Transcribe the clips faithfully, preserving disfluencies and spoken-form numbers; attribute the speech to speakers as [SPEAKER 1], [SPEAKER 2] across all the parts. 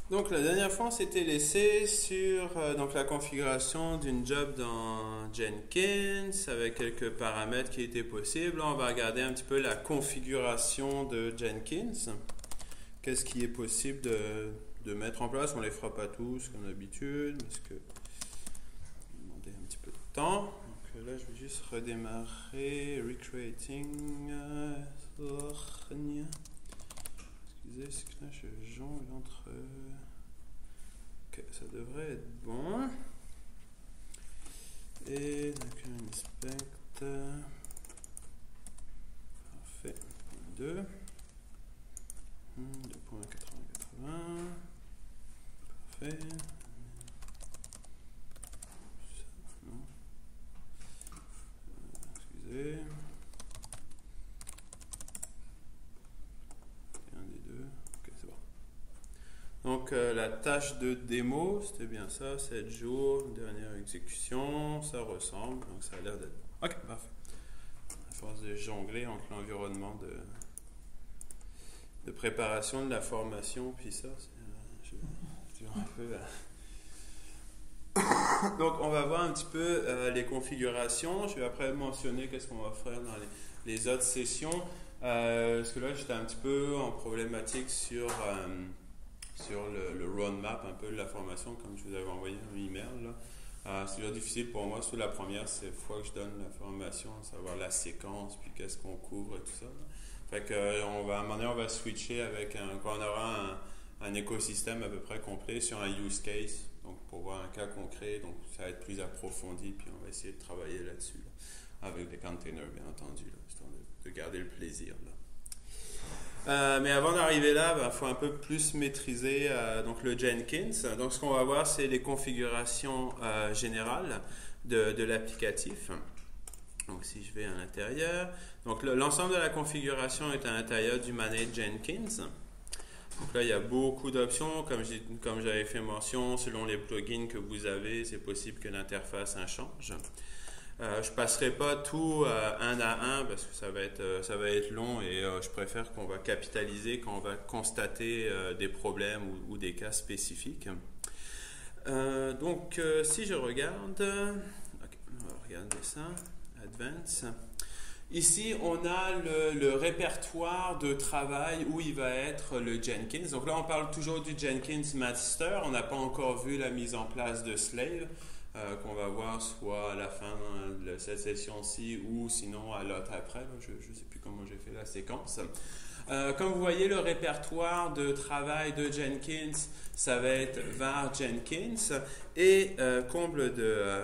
[SPEAKER 1] Donc la dernière fois, on s'était laissé sur euh, donc, la configuration d'une job dans Jenkins avec quelques paramètres qui étaient possibles. Là, on va regarder un petit peu la configuration de Jenkins. Qu'est-ce qui est possible de, de mettre en place? On ne les fera pas tous comme d'habitude parce que ça va demander un petit peu de temps. Donc là, je vais juste redémarrer Recreating. Euh, Excusez, c'est que là je jongle entre. Ok, ça devrait être bon. Et donc on inspecte. Parfait. deux. deux point quatre-vingts. Parfait. Non. Excusez. Donc euh, la tâche de démo, c'était bien ça, sept jours, dernière exécution, ça ressemble, donc ça a l'air d'être bon. Ok, parfait. À force de jongler entre l'environnement de, de préparation de la formation, puis ça, c'est euh, un peu... Euh... Donc on va voir un petit peu euh, les configurations, je vais après mentionner qu'est-ce qu'on va faire dans les, les autres sessions, euh, parce que là j'étais un petit peu en problématique sur... Euh, sur le, le roadmap un peu de la formation, comme je vous avais envoyé un email. Euh, c'est toujours difficile pour moi, sur la première c'est fois que je donne la formation, savoir la séquence, puis qu'est-ce qu'on couvre et tout ça. Fait que, euh, on va, à un moment donné, on va switcher avec un, quand on aura un, un écosystème à peu près complet sur un use case, donc pour voir un cas concret, donc ça va être plus approfondi, puis on va essayer de travailler là-dessus, là, avec des containers bien entendu, là, histoire de, de garder le plaisir. Là. Euh, mais avant d'arriver là, il bah, faut un peu plus maîtriser euh, donc le Jenkins. Donc ce qu'on va voir, c'est les configurations euh, générales de, de l'applicatif. Donc si je vais à l'intérieur, donc l'ensemble de la configuration est à l'intérieur du manage Jenkins. Donc là, il y a beaucoup d'options. Comme, comme j'avais fait mention, selon les plugins que vous avez, c'est possible que l'interface change. Euh, je ne passerai pas tout euh, un à un parce que ça va être, euh, ça va être long et euh, je préfère qu'on va capitaliser quand on va constater euh, des problèmes ou, ou des cas spécifiques. Euh, donc, euh, si je regarde, okay, on va regarder ça, Advance. Ici, on a le, le répertoire de travail où il va être le Jenkins. Donc là, on parle toujours du Jenkins Master. On n'a pas encore vu la mise en place de Slave. Euh, qu'on va voir soit à la fin de cette session-ci ou sinon à l'autre après. Là, je ne sais plus comment j'ai fait la séquence. Euh, comme vous voyez, le répertoire de travail de Jenkins, ça va être var Jenkins. Et euh, comble de euh,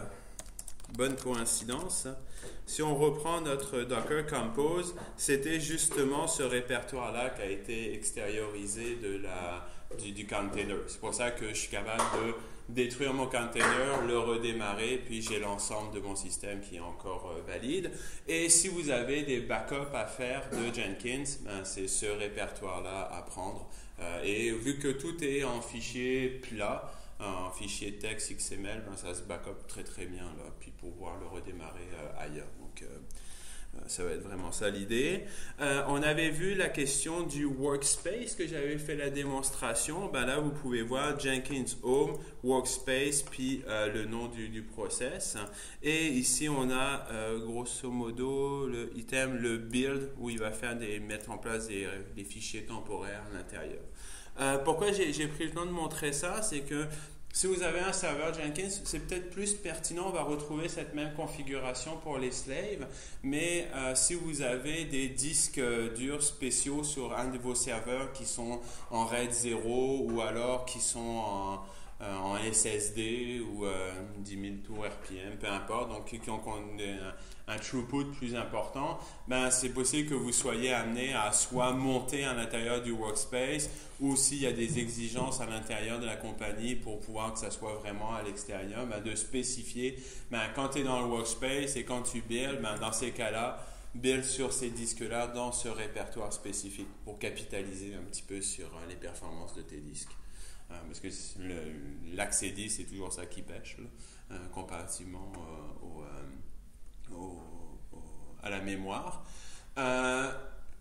[SPEAKER 1] bonne coïncidence, si on reprend notre Docker Compose, c'était justement ce répertoire-là qui a été extériorisé de la, du, du container. C'est pour ça que je suis capable de détruire mon container, le redémarrer, puis j'ai l'ensemble de mon système qui est encore euh, valide. Et si vous avez des backups à faire de Jenkins, ben, c'est ce répertoire-là à prendre. Euh, et vu que tout est en fichier plat, en fichier texte X M L, ben, ça se backup très très bien là, puis pouvoir le redémarrer euh, ailleurs. Donc, euh, ça va être vraiment ça l'idée. Euh, on avait vu la question du workspace que j'avais fait la démonstration. Ben là, vous pouvez voir Jenkins Home, Workspace, puis euh, le nom du, du process. Et ici, on a euh, grosso modo le item, le build, où il va faire des, mettre en place des, des fichiers temporaires à l'intérieur. Euh, pourquoi j'ai, j'ai pris le temps de montrer ça? C'est que si vous avez un serveur Jenkins, c'est peut-être plus pertinent, on va retrouver cette même configuration pour les slaves, mais euh, si vous avez des disques euh, durs spéciaux sur un de vos serveurs qui sont en RAID zéro ou alors qui sont en, euh, en S S D ou euh, dix mille tours R P M, peu importe, donc qui ont un, un throughput plus important, ben, c'est possible que vous soyez amené à soit monter à l'intérieur du workspace ou s'il y a des exigences à l'intérieur de la compagnie pour pouvoir que ça soit vraiment à l'extérieur, ben, de spécifier, ben, quand tu es dans le workspace et quand tu builds, ben, dans ces cas-là, build sur ces disques-là dans ce répertoire spécifique pour capitaliser un petit peu sur euh, les performances de tes disques. Euh, parce que l'accès disque, c'est toujours ça qui pêche, là, euh, comparativement euh, au, euh, au, au, à la mémoire. Euh,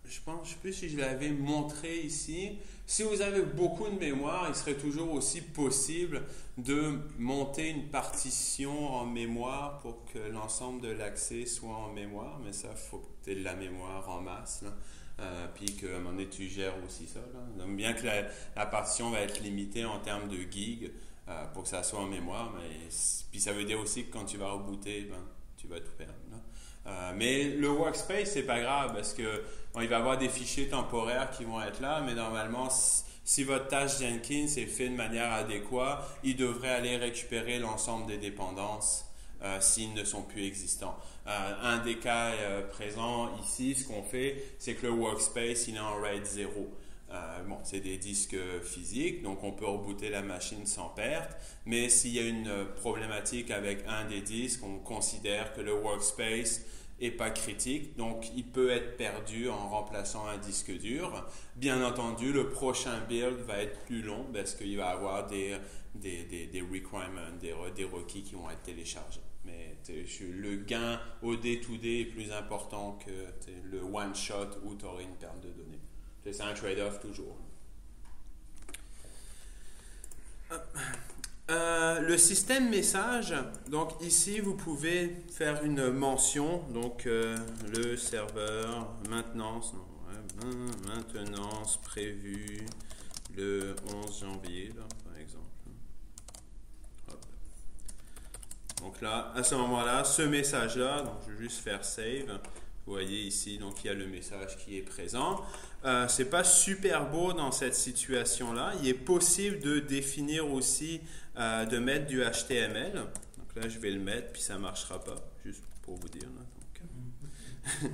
[SPEAKER 1] je pense, je ne sais plus si je l'avais montré ici. Si vous avez beaucoup de mémoire, il serait toujours aussi possible de monter une partition en mémoire pour que l'ensemble de l'accès soit en mémoire. Mais ça, il faut que tu aies de la mémoire en masse. Là. Euh, puis qu'à un moment donné, tu gères aussi ça. Là. Donc, bien que la, la partition va être limitée en termes de gigs euh, pour que ça soit en mémoire. Mais, puis ça veut dire aussi que quand tu vas rebooter, ben, tu vas tout perdre. Là. Euh, mais le workspace, c'est pas grave parce que bon, il va y avoir des fichiers temporaires qui vont être là, mais normalement, si, si votre tâche Jenkins est faite de manière adéquate, il devrait aller récupérer l'ensemble des dépendances euh, s'ils ne sont plus existants. Euh, un des cas euh, présents ici, ce qu'on fait, c'est que le workspace, il est en RAID zéro. Euh, bon, c'est des disques physiques, donc on peut rebooter la machine sans perte, mais s'il y a une problématique avec un des disques, on considère que le workspace n'est pas critique, donc il peut être perdu en remplaçant un disque dur. Bien entendu, le prochain build va être plus long parce qu'il va y avoir des, des, des, des requirements, des, des requis qui vont être téléchargés. Mais le gain au day to day est plus important que le one shot où tu aurais une perte de données. C'est un trade-off toujours. Euh, le système message, donc ici vous pouvez faire une mention, donc euh, le serveur maintenance, non, ouais, maintenance prévue le onze janvier, là, par exemple. Hop. Donc là, à ce moment-là, ce message-là, donc je vais juste faire save. Vous voyez ici, donc il y a le message qui est présent. Euh, c'est pas super beau dans cette situation-là. Il est possible de définir aussi, euh, de mettre du H T M L. Donc là, je vais le mettre, puis ça marchera pas, juste pour vous dire. Là. Donc,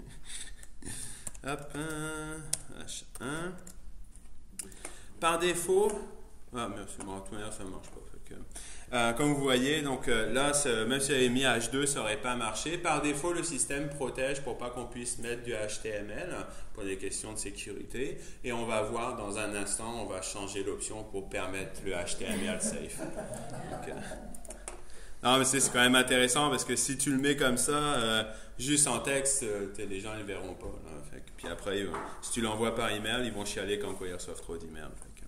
[SPEAKER 1] hop, un, H un. Par défaut, ah, mais c'est bon, de toute manière, ça ne marche pas. Fait que, euh, comme vous voyez, donc euh, là, même si j'avais mis H deux, ça n'aurait pas marché. Par défaut, le système protège pour pas qu'on puisse mettre du H T M L pour des questions de sécurité. Et on va voir dans un instant, on va changer l'option pour permettre le H T M L safe. Donc, euh, non, mais c'est quand même intéressant parce que si tu le mets comme ça, euh, juste en texte, euh, les gens ne le verront pas. Là. Fait que, puis après, euh, si tu l'envoies par email, ils vont chialer quand ils reçoivent trop d'emails.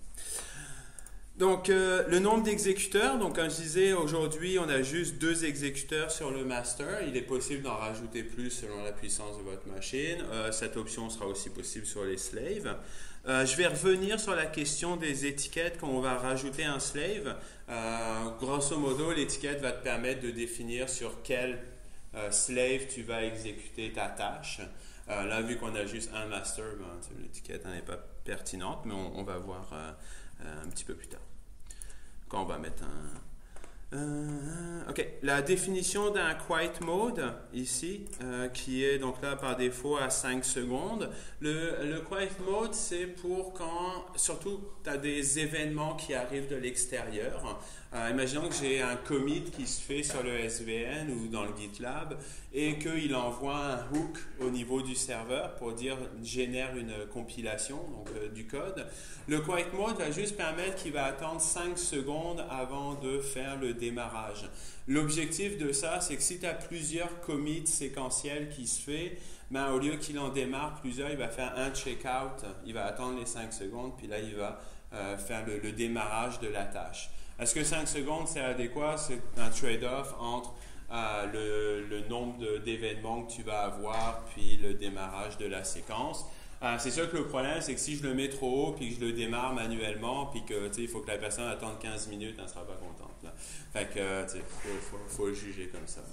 [SPEAKER 1] Donc, euh, le nombre d'exécuteurs, donc comme je disais, aujourd'hui, on a juste deux exécuteurs sur le master. Il est possible d'en rajouter plus selon la puissance de votre machine. Euh, cette option sera aussi possible sur les slaves. Euh, je vais revenir sur la question des étiquettes quand on va rajouter un slave. Euh, grosso modo, l'étiquette va te permettre de définir sur quel euh, slave tu vas exécuter ta tâche. Euh, là, vu qu'on a juste un master, ben, l'étiquette n'est pas pertinente, mais on, on va voir euh, un petit peu plus tard. Quand on va mettre un... Euh, ok, la définition d'un quiet mode, ici, euh, qui est donc là par défaut à cinq secondes. Le, le quiet mode, c'est pour quand, surtout, tu as des événements qui arrivent de l'extérieur. Euh, imaginons que j'ai un commit qui se fait sur le S V N ou dans le GitLab et qu'il envoie un hook au niveau du serveur pour dire génère une compilation donc, euh, du code. Le quiet mode va juste permettre qu'il va attendre cinq secondes avant de faire le démarrage. L'objectif de ça, c'est que si tu as plusieurs commits séquentiels qui se fait, ben, au lieu qu'il en démarre plusieurs, il va faire un checkout, il va attendre les cinq secondes, puis là, il va euh, faire le, le démarrage de la tâche. Est-ce que cinq secondes, c'est adéquat? C'est un trade-off entre euh, le, le nombre d'événements que tu vas avoir puis le démarrage de la séquence. Euh, c'est sûr que le problème, c'est que si je le mets trop haut puis que je le démarre manuellement puis que il faut que la personne attende quinze minutes, elle ne sera pas contente. Là. Fait que, il faut, faut, faut le juger comme ça.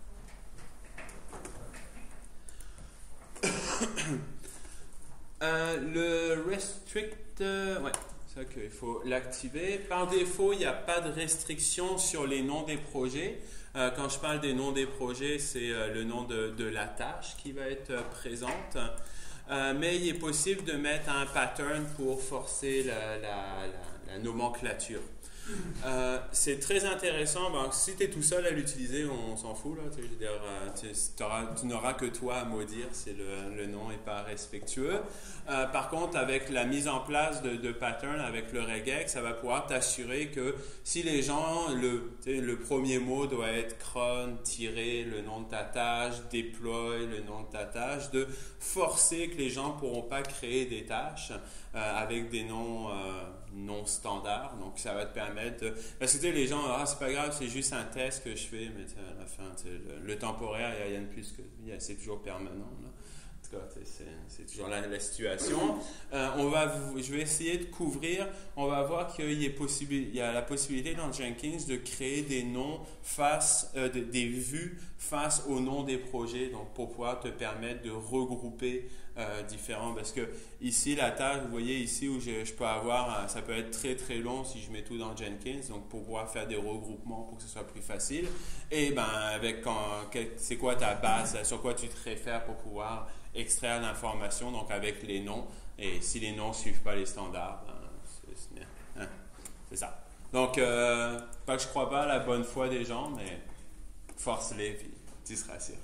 [SPEAKER 1] euh, le restrict... Euh, ouais. Il faut l'activer. Par défaut, il n'y a pas de restriction sur les noms des projets. Euh, quand je parle des noms des projets, c'est euh, le nom de, de la tâche qui va être euh, présente. Euh, mais il est possible de mettre un pattern pour forcer la, la, la, la nomenclature. Euh, c'est très intéressant. Ben, si tu es tout seul à l'utiliser, on, on s'en fout. Là, je veux dire, euh, tu, tu n'auras que toi à maudire si le, le nom n'est pas respectueux. Euh, par contre, avec la mise en place de, de patterns avec le regex, ça va pouvoir t'assurer que si les gens, le, le premier mot doit être cron, tirer le nom de ta tâche, deploy le nom de ta tâche, de forcer que les gens ne pourront pas créer des tâches euh, avec des noms euh, non standards. Donc, ça va te permettre de... Parce que tu sais, les gens, ah, c'est pas grave, c'est juste un test que je fais, mais à la fin, le, le temporaire, il n'y a rien de plus que... C'est toujours permanent, là. En tout cas, c'est, c'est toujours la, la situation. Euh, on va, je vais essayer de couvrir. On va voir qu'il y a, possible, il y a la possibilité dans Jenkins de créer des noms face, euh, de, des vues face au nom des projets, donc pour pouvoir te permettre de regrouper euh, différents. Parce que ici, la tâche, vous voyez ici où je, je peux avoir, ça peut être très très long si je mets tout dans Jenkins, donc pour pouvoir faire des regroupements pour que ce soit plus facile. Et ben avec quand, c'est quoi ta base, sur quoi tu te réfères pour pouvoir extraire l'information, donc avec les noms. Et si les noms ne suivent pas les standards, ben, c'est, c'est, hein, c'est ça. Donc, euh, pas que je ne crois pas à la bonne foi des gens, mais force-les, puis tu seras sûr.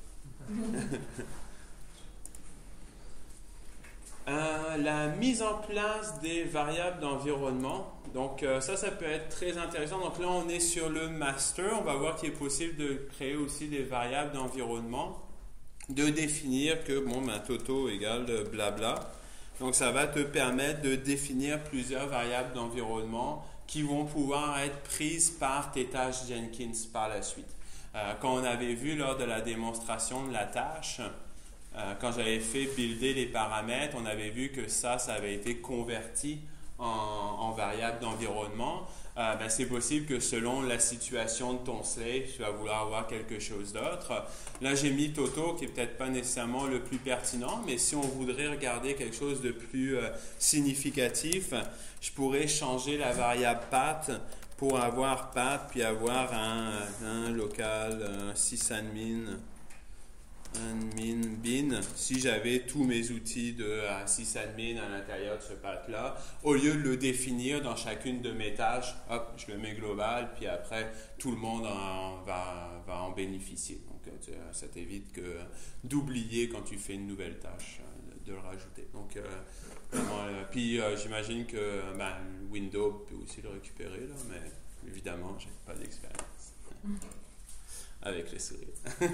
[SPEAKER 1] euh, la mise en place des variables d'environnement. Donc, euh, ça, ça peut être très intéressant. Donc là, on est sur le master. On va voir qu'il est possible de créer aussi des variables d'environnement, de définir que, bon, ben, Toto égale blabla. Donc, ça va te permettre de définir plusieurs variables d'environnement qui vont pouvoir être prises par tes tâches Jenkins par la suite. Euh, quand on avait vu lors de la démonstration de la tâche, euh, quand j'avais fait builder les paramètres, on avait vu que ça, ça avait été converti en, en variable d'environnement. Euh, ben, c'est possible que selon la situation de ton slave, tu vas vouloir avoir quelque chose d'autre. Là, j'ai mis Toto, qui n'est peut-être pas nécessairement le plus pertinent, mais si on voudrait regarder quelque chose de plus euh, significatif, je pourrais changer la variable path pour avoir path, puis avoir un, un local, un sysadmin, admin bin, si j'avais tous mes outils de uh, sysadmin à l'intérieur de ce path-là, au lieu de le définir dans chacune de mes tâches, hop, je le mets global, puis après, tout le monde en, va, va en bénéficier. Donc, tu, ça t'évite que, d'oublier quand tu fais une nouvelle tâche, de le rajouter. Donc, euh, vraiment, euh, puis euh, j'imagine que ben, Windows peut aussi le récupérer, là, mais évidemment, je n'ai pas d'expérience avec les souris.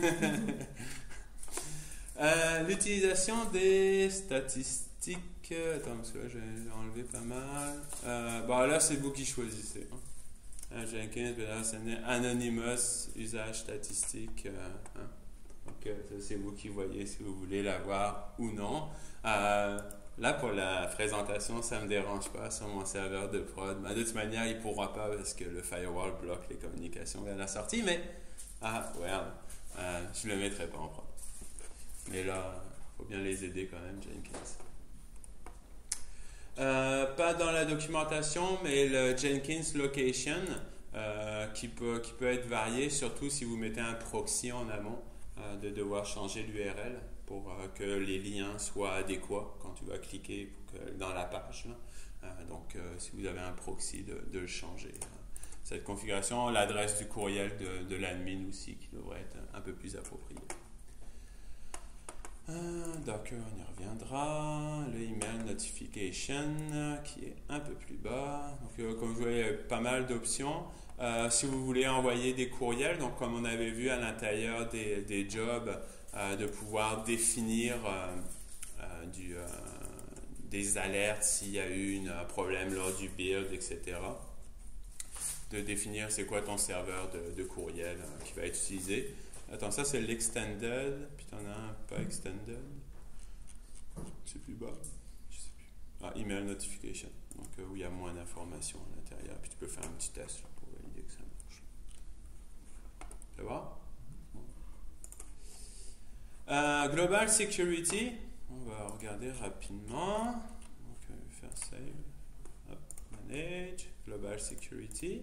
[SPEAKER 1] Euh, l'utilisation des statistiques. Attends, parce que là, j'ai enlevé pas mal. Euh, bon, là, c'est vous qui choisissez. Hein. Jenkins, Anonymous, usage statistique. Euh, hein. Donc, euh, ça, c'est vous qui voyez si vous voulez l'avoir ou non. Euh, là, pour la présentation, ça ne me dérange pas sur mon serveur de prod. Mais de toute manière, il ne pourra pas parce que le firewall bloque les communications vers la sortie. Mais, ah, well, euh, je ne le mettrai pas en prod. Mais là, il faut bien les aider quand même, Jenkins. Euh, pas dans la documentation, mais le Jenkins Location, euh, qui, peut, qui peut être varié, surtout si vous mettez un proxy en amont, euh, de devoir changer l'U R L pour euh, que les liens soient adéquats quand tu vas cliquer pour que, dans la page. Euh, donc, euh, si vous avez un proxy, de, de le changer. Cette configuration, l'adresse du courriel de, de l'admin aussi, qui devrait être un peu plus appropriée. Docker, on y reviendra. Le email notification qui est un peu plus bas. Donc, euh, comme vous voyez, il y a pas mal d'options. Euh, si vous voulez envoyer des courriels, donc comme on avait vu à l'intérieur des, des jobs, euh, de pouvoir définir euh, euh, du, euh, des alertes s'il y a eu une, un problème lors du build, et cetera. De définir c'est quoi ton serveur de, de courriel euh, qui va être utilisé. Attends, ça c'est l'extended, puis t'en as un pas extended. C'est plus bas. Je sais plus. Ah, email notification. Donc, euh, où il y a moins d'informations à l'intérieur. Puis tu peux faire un petit test pour valider que ça marche. Ça va? Bon. Euh, Global Security. On va regarder rapidement. Donc, euh, faire save. Hop, manage. Global Security.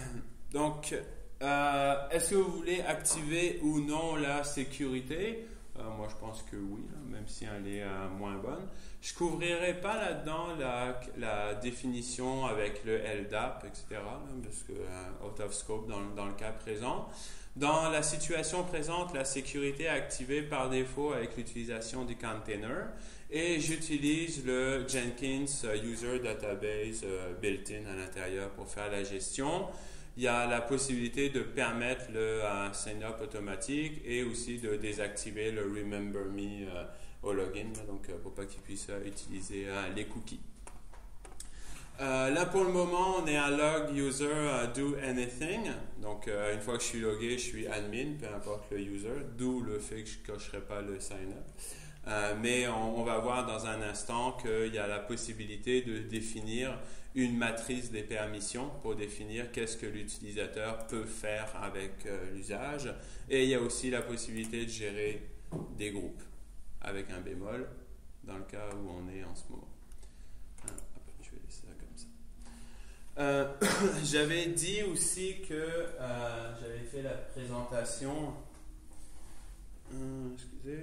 [SPEAKER 1] Donc, Euh, est-ce que vous voulez activer ou non la sécurité? Euh, moi, je pense que oui, là, même si elle est euh, moins bonne. Je ne couvrirai pas là-dedans la, la définition avec le L D A P, et cetera, là, parce que euh, out of scope dans, dans le cas présent. Dans la situation présente, la sécurité est activée par défaut avec l'utilisation du container et j'utilise le Jenkins User Database euh, built-in à l'intérieur pour faire la gestion. Il y a la possibilité de permettre le uh, sign-up automatique et aussi de désactiver le Remember Me euh, au login, donc euh, pour pas qu'ils puissent euh, utiliser euh, les cookies. Euh, là pour le moment on est à log user uh, do anything, donc euh, une fois que je suis logué je suis admin, peu importe le user, d'où le fait que je ne cocherai pas le sign-up. Euh, mais on, on va voir dans un instant qu'il y a la possibilité de définir une matrice des permissions pour définir qu'est-ce que l'utilisateur peut faire avec euh, l'usage. Et il y a aussi la possibilité de gérer des groupes avec un bémol dans le cas où on est en ce moment. Ah, je vais laisser ça comme ça. Euh, j'avais dit aussi que euh, j'avais fait la présentation. Euh, excusez.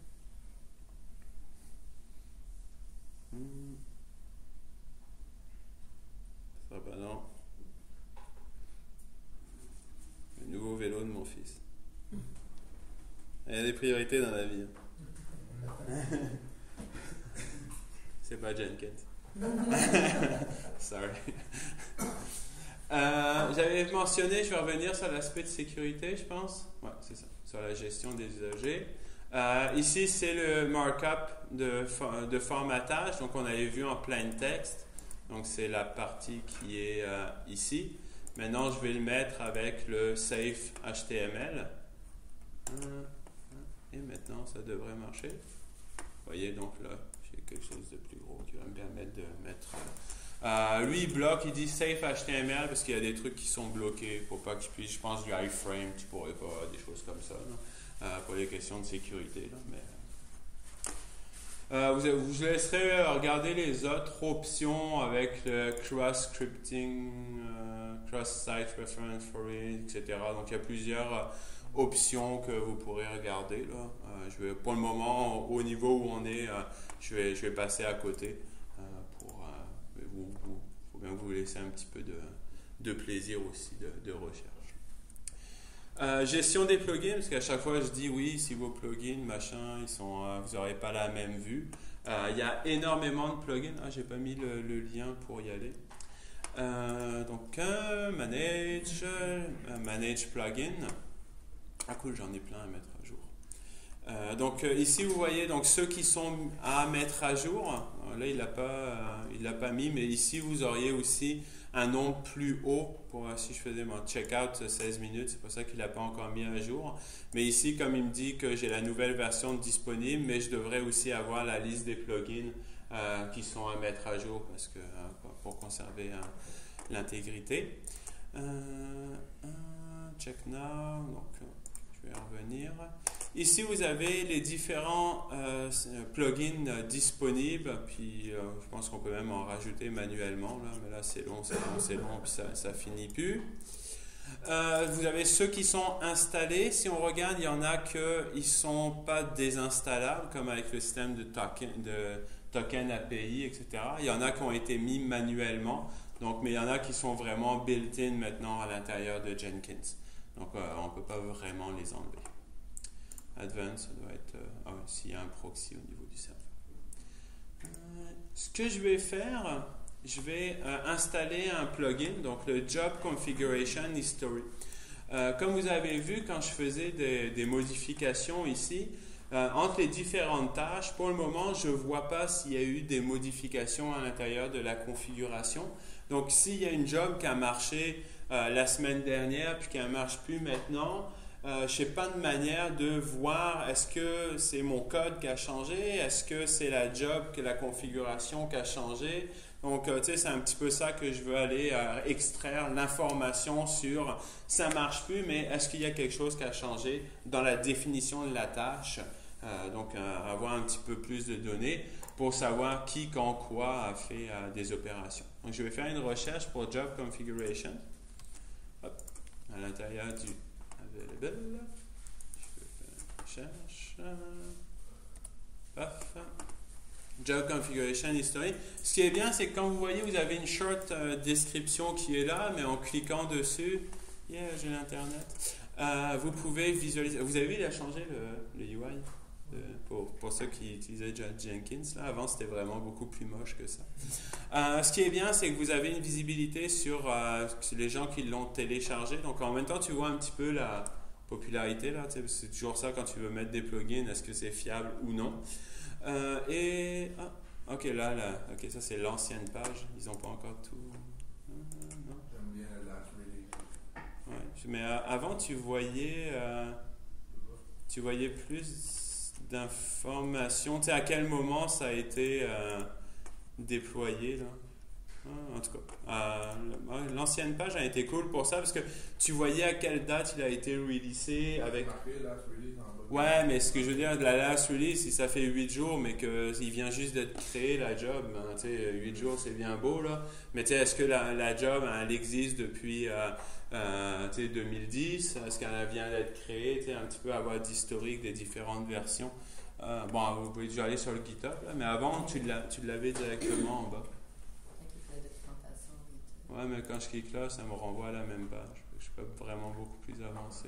[SPEAKER 1] Hmm. Ça va pas, non. Le nouveau vélo de mon fils. Il y a des priorités dans la vie. C'est pas Jenkins. Sorry. Euh, J'avais mentionné, je vais revenir sur l'aspect de sécurité, je pense. Ouais, c'est ça. Sur la gestion des usagers. Euh, ici, c'est le markup de, de formatage. Donc, on avait vu en plain text. Donc, c'est la partie qui est euh, ici. Maintenant, je vais le mettre avec le safe H T M L. Et maintenant, ça devrait marcher. Vous voyez, donc là, j'ai quelque chose de plus gros qui va me permettre de mettre... Euh, lui, il bloque, il dit safe H T M L parce qu'il y a des trucs qui sont bloqués pour pas que je puisse, je pense, du iframe, tu pourrais pas, des choses comme ça. Là. Euh, pour les questions de sécurité. Là, mais, euh, vous, vous laisserez regarder les autres options avec le cross-scripting, euh, cross-site reference for it, et cetera. Donc, il y a plusieurs euh, options que vous pourrez regarder. Là. Euh, je vais, pour le moment, au niveau où on est, euh, je, vais, je vais passer à côté. Euh, pour, euh, vous, vous, faut bien que vous laissez un petit peu de, de plaisir aussi de, de recherche. Euh, gestion des plugins, parce qu'à chaque fois je dis oui, si vos plugins, machin, ils sont, euh, vous n'aurez pas la même vue. Euh, il y a énormément de plugins. Ah, j'ai pas mis le, le lien pour y aller. Euh, donc, euh, manage, euh, manage plugin. Ah cool, j'en ai plein à mettre à jour. Euh, donc euh, ici vous voyez donc ceux qui sont à mettre à jour. Alors, là il l'a pas, euh, il l'a pas mis, mais ici vous auriez aussi un nombre plus haut pour si je faisais mon checkout seize minutes, c'est pour ça qu'il n'a pas encore mis à jour. Mais ici, comme il me dit que j'ai la nouvelle version disponible, mais je devrais aussi avoir la liste des plugins euh, qui sont à mettre à jour parce que, euh, pour conserver euh, l'intégrité. Euh, euh, check now, donc je vais revenir. Ici, vous avez les différents euh, plugins euh, disponibles, puis euh, je pense qu'on peut même en rajouter manuellement, là, mais là c'est long, c'est long, c'est long, puis ça, ça finit plus. Euh, vous avez ceux qui sont installés. Si on regarde, il y en a qui ne sont pas désinstallables, comme avec le système de token, de token A P I, et cetera. Il y en a qui ont été mis manuellement, donc, mais il y en a qui sont vraiment built-in maintenant à l'intérieur de Jenkins. Donc, euh, on ne peut pas vraiment les enlever. Advanced, ça doit être euh, ah, s'il y a un proxy au niveau du serveur. Euh, ce que je vais faire, je vais euh, installer un plugin, donc le Job Configuration History. Euh, comme vous avez vu, quand je faisais des, des modifications ici, euh, entre les différentes tâches, pour le moment, je ne vois pas s'il y a eu des modifications à l'intérieur de la configuration. Donc, s'il y a une job qui a marché euh, la semaine dernière puis qui ne marche plus maintenant, Euh, je n'ai pas de manière de voir est-ce que c'est mon code qui a changé, est-ce que c'est la job, que la configuration qui a changé. Donc, euh, tu sais, c'est un petit peu ça que je veux aller euh, extraire l'information sur ça ne marche plus, mais est-ce qu'il y a quelque chose qui a changé dans la définition de la tâche. Euh, donc, euh, avoir un petit peu plus de données pour savoir qui, quand, quoi a fait euh, des opérations. Donc, je vais faire une recherche pour Job Configuration. Hop, à l'intérieur du available. Je vais faire une recherche. marche. Paf. Job Configuration History. Ce qui est bien, c'est que quand vous voyez, vous avez une short euh, description qui est là, mais en cliquant dessus, yeah, j'ai l'internet, euh, vous pouvez visualiser. Vous avez vu, il a changé le, le U I de, pour, pour ceux qui utilisaient Jenkins. Là. Avant, c'était vraiment beaucoup plus moche que ça. Euh, ce qui est bien, c'est que vous avez une visibilité sur, euh, sur les gens qui l'ont téléchargé. Donc, en même temps, tu vois un petit peu la popularité. Là, c'est toujours ça quand tu veux mettre des plugins, est-ce que c'est fiable ou non. Euh, et ah, ok là là ok ça c'est l'ancienne page, ils n'ont pas encore tout.
[SPEAKER 2] J'aime bien la last release.
[SPEAKER 1] Ouais, mais euh, avant tu voyais euh, tu voyais plus d'informations, tu sais à quel moment ça a été euh, déployé là. Ah, en tout cas, euh, l'ancienne page a été cool pour ça parce que tu voyais à quelle date il a été releasé avec. Ouais, mais ce que je veux dire, la last release, si ça fait huit jours, mais qu'il vient juste d'être créé, la job, ben, tu sais, huit jours, c'est bien beau, là. Mais tu sais, est-ce que la, la job, elle existe depuis euh, euh, tu sais, deux mille dix? Est-ce qu'elle vient d'être créée? Tu sais, un petit peu avoir d'historique des différentes versions. Euh, bon, vous pouvez déjà aller sur le GitHub, là, mais avant, tu l'avais directement en bas. Ouais, mais quand je clique là, ça me renvoie à la même page. Je suis pas vraiment beaucoup plus avancé.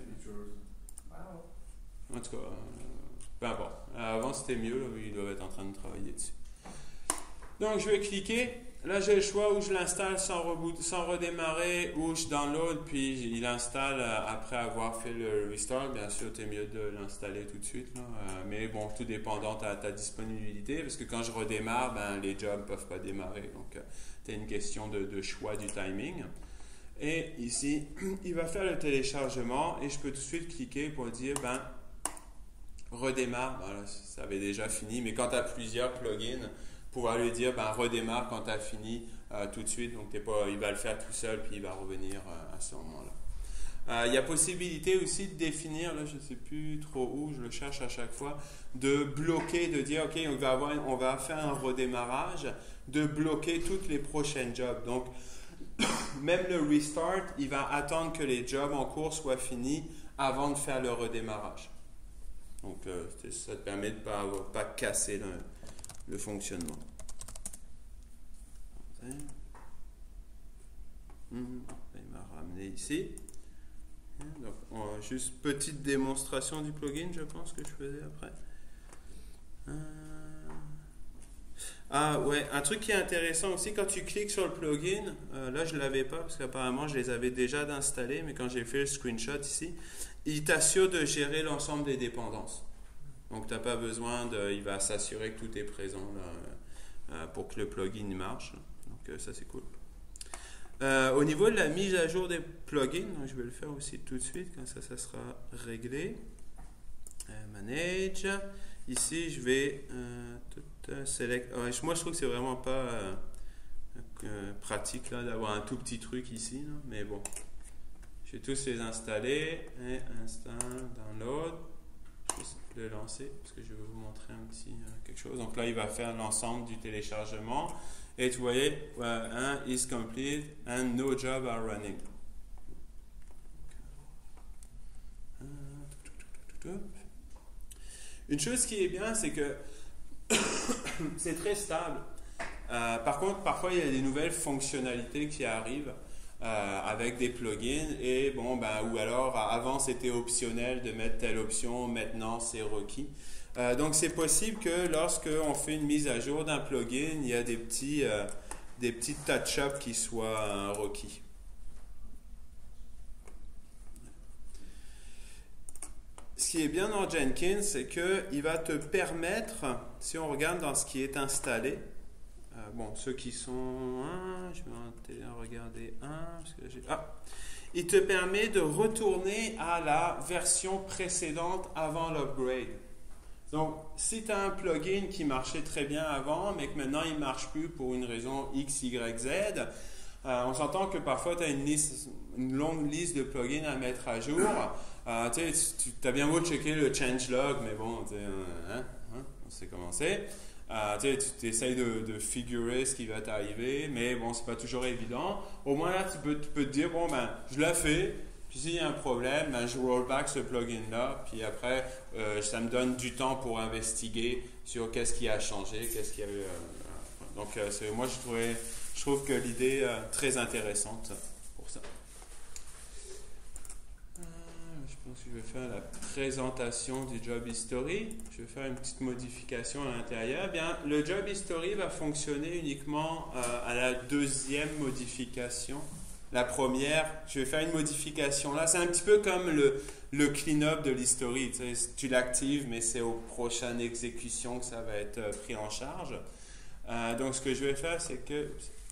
[SPEAKER 1] En tout cas, euh, peu importe. Avant, c'était mieux. Là, ils doivent être en train de travailler dessus. Donc, je vais cliquer. Là, j'ai le choix où je l'installe sans, reboot, sans redémarrer, ou je download, puis il installe après avoir fait le restart. Bien sûr, c'est mieux de l'installer tout de suite. Là. Euh, mais bon, tout dépendant de ta, ta disponibilité, parce que quand je redémarre, ben, les jobs ne peuvent pas démarrer. Donc, euh, c'est une question de, de choix du timing. Et ici, il va faire le téléchargement, et je peux tout de suite cliquer pour dire, ben, redémarre. Ben, là, ça avait déjà fini, mais quand tu as plusieurs plugins, pouvoir lui dire ben, redémarre quand tu as fini euh, tout de suite, donc t'es pas, il va le faire tout seul puis il va revenir euh, à ce moment-là. Euh, il y a possibilité aussi de définir, là je ne sais plus trop où, je le cherche à chaque fois, de bloquer, de dire ok on va, avoir, on va faire un redémarrage, de bloquer toutes les prochaines jobs. Donc même le restart, il va attendre que les jobs en cours soient finis avant de faire le redémarrage. Donc euh, ça te permet de ne pas, pas casser le, le fonctionnement. Il m'a ramené ici. Donc, on, juste petite démonstration du plugin, je pense que je faisais après. Ah ouais, un truc qui est intéressant aussi, quand tu cliques sur le plugin, euh, là je ne l'avais pas parce qu'apparemment je les avais déjà d'installer, mais quand j'ai fait le screenshot ici, il t'assure de gérer l'ensemble des dépendances. Donc, tu n'as pas besoin de... Il va s'assurer que tout est présent là, euh, pour que le plugin marche. Donc, euh, ça, c'est cool. Euh, au niveau de la mise à jour des plugins, donc je vais le faire aussi tout de suite, comme ça, ça sera réglé. Euh, manage. Ici, je vais... Euh, tout, euh, select. Ouais, moi, je trouve que c'est vraiment pas euh, euh, pratique d'avoir un tout petit truc ici. Là, mais bon, je vais tous les installer. Et install, download. Le lancer parce que je vais vous montrer un petit euh, quelque chose. Donc là, il va faire l'ensemble du téléchargement et tu voyez, well, un is complete and no job are running. Une chose qui est bien, c'est que c'est très stable. Euh, par contre, parfois, il y a des nouvelles fonctionnalités qui arrivent. Euh, avec des plugins et bon ben ou alors avant c'était optionnel de mettre telle option, maintenant c'est requis. Euh, donc c'est possible que lorsque on fait une mise à jour d'un plugin, il y a des petits euh, des petits touch-ups qui soient euh, requis. Ce qui est bien dans Jenkins, c'est que il va te permettre, si on regarde dans ce qui est installé. Euh, bon, ceux qui sont... Ah, je vais en regarder un. Parce que ah, il te permet de retourner à la version précédente avant l'upgrade. Donc, si tu as un plugin qui marchait très bien avant, mais que maintenant il ne marche plus pour une raison X, Y, Z, euh, on s'entend que parfois tu as une, liste, une longue liste de plugins à mettre à jour. Euh, tu as bien beau checker le changelog, mais bon, euh, hein, hein, on sait comment c'est. Euh, tu essayes de, de figurer ce qui va t'arriver, mais bon, c'est pas toujours évident. Au moins là, tu peux, tu peux te dire, bon, ben, je l'ai fait, Puis s'il y a un problème, ben, je rollback ce plugin-là, puis après, euh, ça me donne du temps pour investiguer sur qu'est-ce qui a changé, qu'est-ce qui a eu... Euh, donc, euh, c'est, moi, je, trouvais, je trouve que l'idée est euh, très intéressante pour ça. Euh, je pense que je vais faire la présentation du Job History. Je vais faire une petite modification à l'intérieur. Eh bien, le Job History va fonctionner uniquement euh, à la deuxième modification. La première, je vais faire une modification là. C'est un petit peu comme le, le clean-up de l'history. Tu sais, tu l'actives, mais c'est aux prochaines exécutions que ça va être euh, pris en charge. Euh, donc, ce que je vais faire, c'est que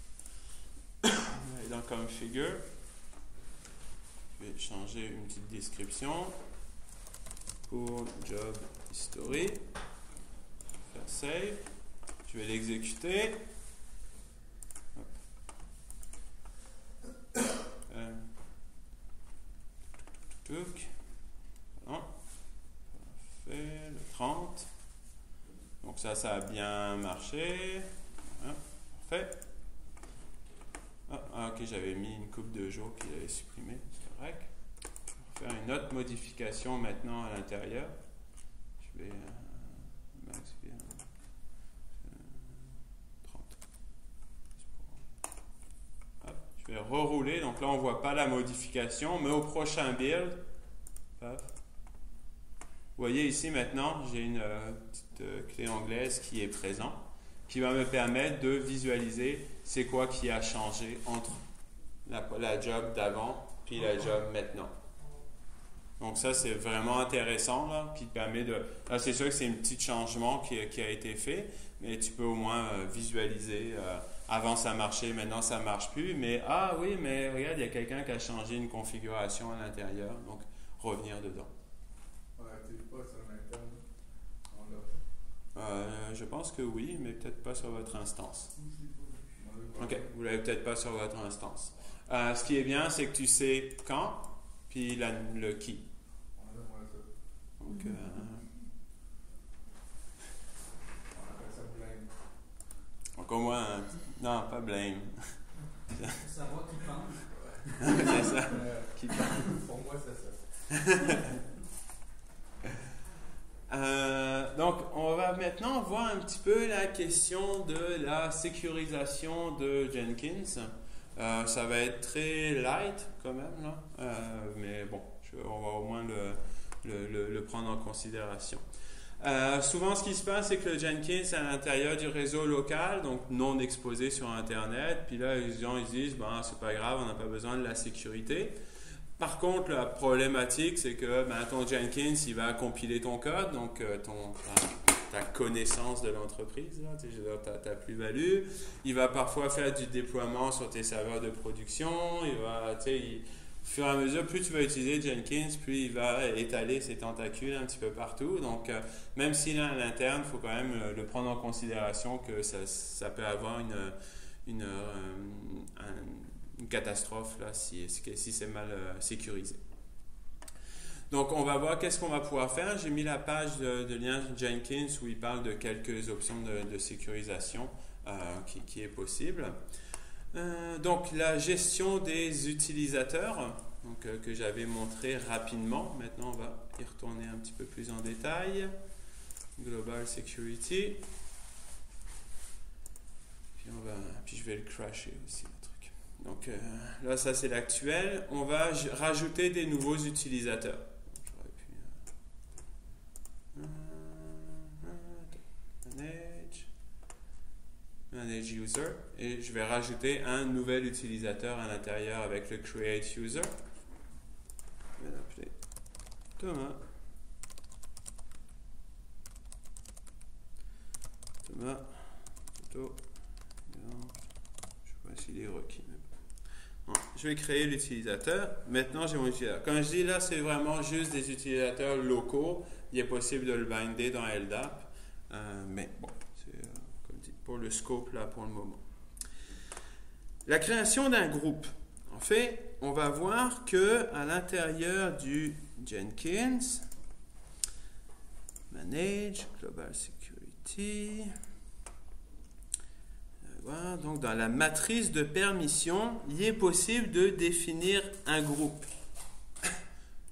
[SPEAKER 1] dans Configure, je vais changer une petite description pour Job History. Faire Save. Je vais l'exécuter. Euh, tuc, non, parfait, le trente. Donc ça, ça a bien marché. Hein, parfait. Ah, ah, ok, j'avais mis une coupe de jours qu'il avait supprimé, c'est correct. On va faire une autre modification maintenant à l'intérieur. Je vais euh, max euh, trente. Hop, je vais rerouler. Donc là, on ne voit pas la modification, mais au prochain build, paf. Vous voyez ici maintenant, j'ai une euh, petite euh, clé anglaise qui est présente, qui va me permettre de visualiser c'est quoi qui a changé entre la, la job d'avant puis la job maintenant. Donc ça, c'est vraiment intéressant, là, qui te permet de... Là, c'est sûr que c'est un petit changement qui, qui a été fait, mais tu peux au moins euh, visualiser. Euh, avant, ça marchait, maintenant, ça ne marche plus. Mais, ah oui, mais regarde, il y a quelqu'un qui a changé une configuration à l'intérieur. Donc, revenir dedans.
[SPEAKER 2] On n'active pas sur l'interne. On l'a fait.
[SPEAKER 1] Euh, je pense que oui, mais peut-être pas sur votre instance. Ok, vous ne l'avez peut-être pas sur votre instance. Euh, ce qui est bien, c'est que tu sais quand, puis la, le qui. Donc, euh,
[SPEAKER 2] On appelle ça blame.
[SPEAKER 1] donc au moins, euh, non, pas blame.
[SPEAKER 3] Savoir qui pense.
[SPEAKER 1] C'est ça.
[SPEAKER 2] Euh,
[SPEAKER 1] Qui parle.
[SPEAKER 2] Pour moi, c'est ça.
[SPEAKER 1] Euh, donc, on va maintenant voir un petit peu la question de la sécurisation de Jenkins. Euh, ça va être très light quand même, là. Euh, mais bon, je, on va au moins le, le, le, le prendre en considération. Euh, souvent, ce qui se passe, c'est que le Jenkins est à l'intérieur du réseau local, donc non exposé sur Internet. Puis là, les gens ils disent, ben, c'est pas grave, on n'a pas besoin de la sécurité. Par contre, la problématique, c'est que ben, ton Jenkins, il va compiler ton code, donc euh, ton, ta, ta connaissance de l'entreprise, là, tu sais, ta, ta plus-value. Il va parfois faire du déploiement sur tes serveurs de production. Il va, tu sais, il, au fur et à mesure, plus tu vas utiliser Jenkins, plus il va étaler ses tentacules un petit peu partout. Donc, euh, même s'il est à l'interne, il faut quand même euh, le prendre en considération que ça, ça peut avoir une, une, euh, un, une catastrophe là, si, si c'est mal euh, sécurisé. Donc, on va voir qu'est-ce qu'on va pouvoir faire. J'ai mis la page de, de lien Jenkins où il parle de quelques options de, de sécurisation euh, qui, qui est possible. Euh, donc, la gestion des utilisateurs, donc, euh, que j'avais montré rapidement. Maintenant, on va y retourner un petit peu plus en détail. Global Security. Puis, on va, puis je vais le crasher aussi, le truc. Donc, euh, là, ça, c'est l'actuel. On va rajouter des nouveaux utilisateurs. J'aurais pu... Euh, manage. Manage User. Et je vais rajouter un nouvel utilisateur à l'intérieur avec le Create User. Je vais l'appeler Thomas. Thomas. Photo. Je sais pas s'il est requis. Bon, je vais créer l'utilisateur. Maintenant, j'ai mon utilisateur. Comme je dis, là, c'est vraiment juste des utilisateurs locaux. Il est possible de le binder dans L D A P. Euh, mais bon, c'est euh, comme dit, pour le scope, là, pour le moment. La création d'un groupe. En fait, on va voir que à l'intérieur du Jenkins, Manage, Global Security, voilà, donc dans la matrice de permission, il est possible de définir un groupe.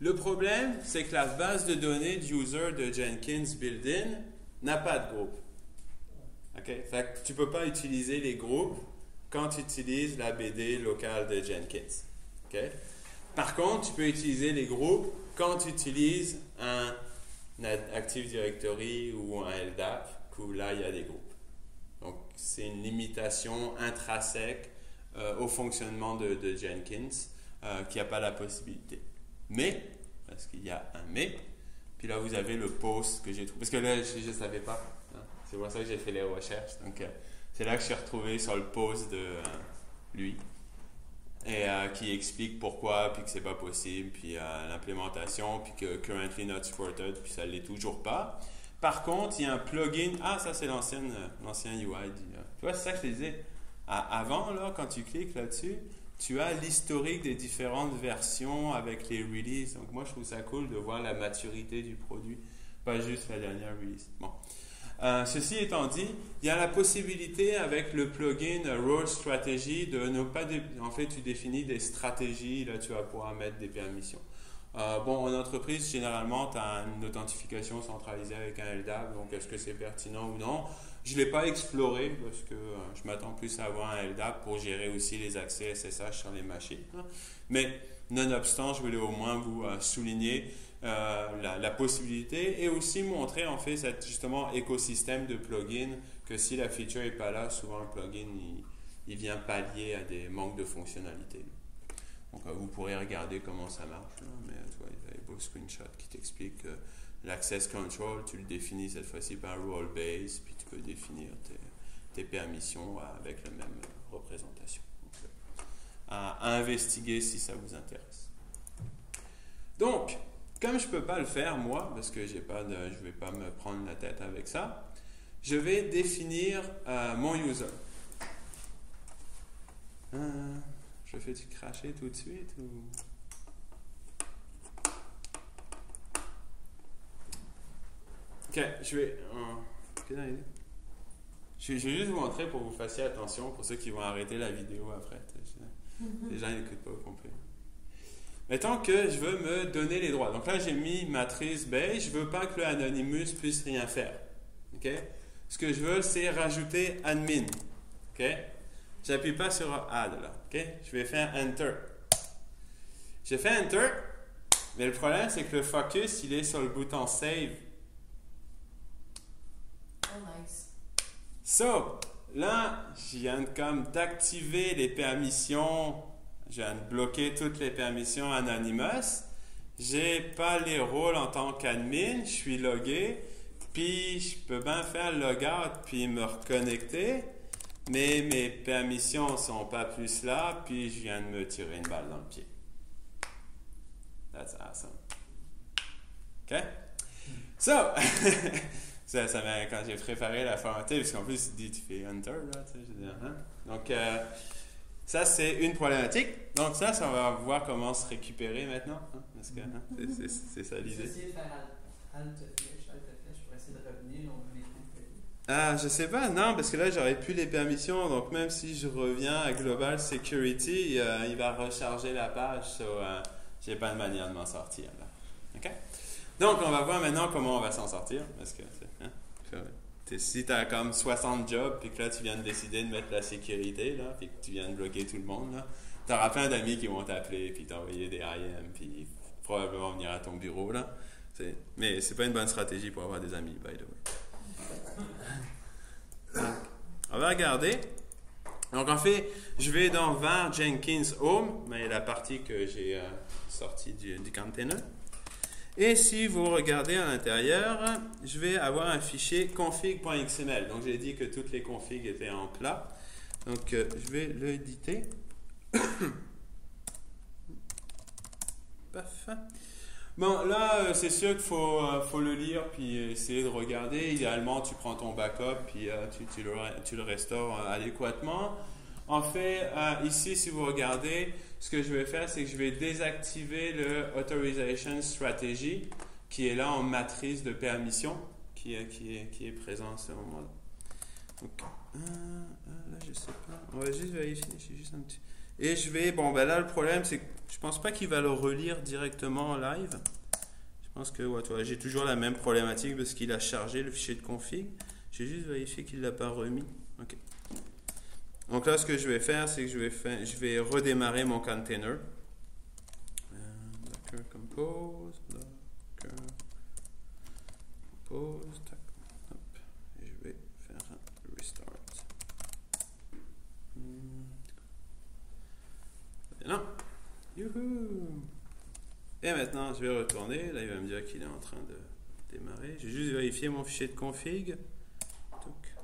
[SPEAKER 1] Le problème, c'est que la base de données d'user de Jenkins built-in n'a pas de groupe. Okay? Fait que tu ne peux pas utiliser les groupes quand tu utilises la B D locale de Jenkins. Okay? Par contre, tu peux utiliser les groupes quand tu utilises un Active Directory ou un L D A P, où là, il y a des groupes. Donc, c'est une limitation intrinsèque euh, au fonctionnement de, de Jenkins euh, qui n'a pas la possibilité. Mais, parce qu'il y a un mais, puis là, vous avez le post que j'ai trouvé. Parce que là, je ne savais pas. Hein, c'est pour ça que j'ai fait les recherches. Donc, euh, c'est là que je suis retrouvé sur le post de euh, lui. Et euh, qui explique pourquoi, puis que c'est pas possible, puis euh, l'implémentation, puis que currently not supported, puis ça l'est toujours pas. Par contre, il y a un plugin. Ah, ça, c'est l'ancien l'ancien U I. Tu vois, c'est ça que je te disais. À, avant, là, quand tu cliques là-dessus, tu as l'historique des différentes versions avec les releases. Donc, moi, je trouve ça cool de voir la maturité du produit, pas juste la dernière release. Bon. Euh, ceci étant dit, il y a la possibilité avec le plugin Role Strategy de ne pas... Dé... En fait, tu définis des stratégies, là, tu vas pouvoir mettre des permissions. Euh, bon, en entreprise, généralement, tu as une authentification centralisée avec un L D A P, donc est-ce que c'est pertinent ou non? Je ne l'ai pas exploré parce que euh, je m'attends plus à avoir un L D A P pour gérer aussi les accès S S H sur les machines. Mais, nonobstant, je voulais au moins vous euh, souligner euh, la, la possibilité et aussi montrer en fait cet justement écosystème de plugins que si la feature n'est pas là, souvent le plugin il, il vient pallier à des manques de fonctionnalité. Donc, vous pourrez regarder comment ça marche, là, mais tu vois, il y a des beaux screenshots qui t'expliquent que l'access control, tu le définis cette fois-ci par role base, puis tu peux définir tes, tes permissions avec la même représentation. Donc, à, à investiguer si ça vous intéresse. Donc, comme je ne peux pas le faire moi, parce que j'ai pas de, je ne vais pas me prendre la tête avec ça, je vais définir euh, mon user. Euh, Je fais-tu cracher tout de suite ou... Ok, je vais... Euh, je vais juste vous montrer pour que vous fassiez attention, pour ceux qui vont arrêter la vidéo après. Les gens n'écoutent pas au complet. Mettons que je veux me donner les droits. Donc là, j'ai mis matrice beige. Je ne veux pas que le Anonymous puisse rien faire. Ok? Ce que je veux, c'est rajouter admin. Ok? J'appuie pas sur Add là, ok? Je vais faire Enter. J'ai fait Enter, mais le problème c'est que le focus il est sur le bouton Save.
[SPEAKER 4] Oh nice.
[SPEAKER 1] So, là, je viens comme d'activer les permissions, je viens de bloquer toutes les permissions Anonymous. J'ai pas les rôles en tant qu'admin, je suis logué, puis je peux bien faire logout puis me reconnecter. Mais mes permissions ne sont pas plus là, puis je viens de me tirer une balle dans le pied. That's awesome. OK? So, ça, ça m'a, quand j'ai préparé la formaté, parce qu'en plus, il dit tu fais Enter, là, tu sais, je veux dire, hein? Donc, euh, ça, c'est une problématique. Donc, ça, ça, on va voir comment se récupérer maintenant. Hein? Parce que hein, c'est, c'est, c'est ça l'idée.
[SPEAKER 3] Je vais essayer de faire Alt Flèche, Alt Flèche pour essayer de revenir au même.
[SPEAKER 1] Ah, je sais pas, non, parce que là, j'aurais plus les permissions, donc même si je reviens à Global Security, euh, il va recharger la page, so, euh, j'ai pas de manière de m'en sortir, là. OK? Donc, on va voir maintenant comment on va s'en sortir, parce que, hein, si tu as comme soixante jobs, puis que là, tu viens de décider de mettre la sécurité, là, puis que tu viens de bloquer tout le monde, là, tu auras plein d'amis qui vont t'appeler, puis t'envoyer des I M, puis probablement venir à ton bureau, là. C'est, mais c'est pas une bonne stratégie pour avoir des amis, by the way. On va regarder. Donc en fait, je vais dans var Jenkins Home, mais la partie que j'ai euh, sortie du, du container. Et si vous regardez à l'intérieur, je vais avoir un fichier config.xml. Donc j'ai dit que toutes les configs étaient en plat. Donc euh, je vais l'éditer. Paf. Bon, là, c'est sûr qu'il faut, euh, faut le lire puis essayer de regarder. Idéalement, tu prends ton backup puis euh, tu, tu, le, tu le restaures euh, adéquatement. En fait, euh, ici, si vous regardez, ce que je vais faire, c'est que je vais désactiver le Authorization Strategy qui est là en matrice de permission qui est, qui est, qui est présent à ce moment-là. Donc, euh, là, je sais pas. On va juste vérifier. J'ai juste un petit... Et je vais, bon ben là le problème c'est que je pense pas qu'il va le relire directement en live. Je pense que ouais, toi, j'ai toujours la même problématique parce qu'il a chargé le fichier de config. J'ai juste vérifié qu'il ne l'a pas remis. Ok. Donc là ce que je vais faire c'est que je vais, faire, je vais redémarrer mon container. Euh, Docker compose, Docker compose, tac, hop, et je vais faire un restart. Hmm. Non. Youhou! Et maintenant, je vais retourner. Là, il va me dire qu'il est en train de démarrer. J'ai juste vérifié mon fichier de config. Okay,